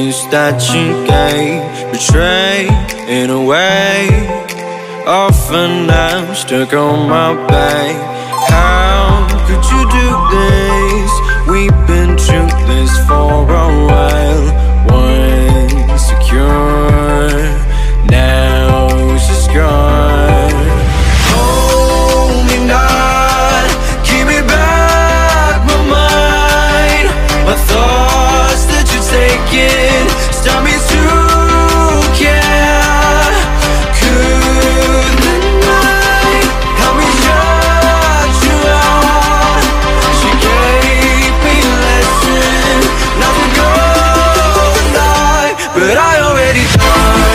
promise that you gave, betray in a way. Often I'm stuck on my back. How could you do this? We've been through this for a while. Once secure, now it's just gone. Hold me not, give me back my mind. My thoughts that you're taking stop me to care. Could the night help me shut you out? She gave me a lesson not to go lie, but I already died.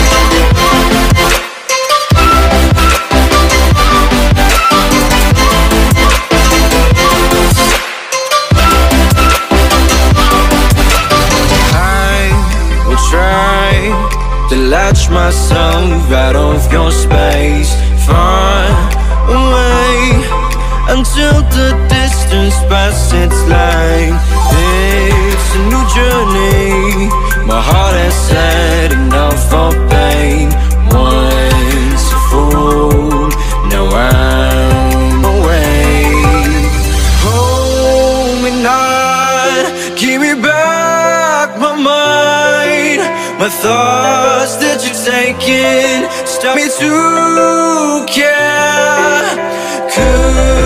Try to latch myself out of your space, far away, until the distance passes. It's like it's a new journey. My heart has had enough of pain. Once a fool, now I'm away. Hold me not, give me back my mind. My thoughts that you're taking stop me to care. Could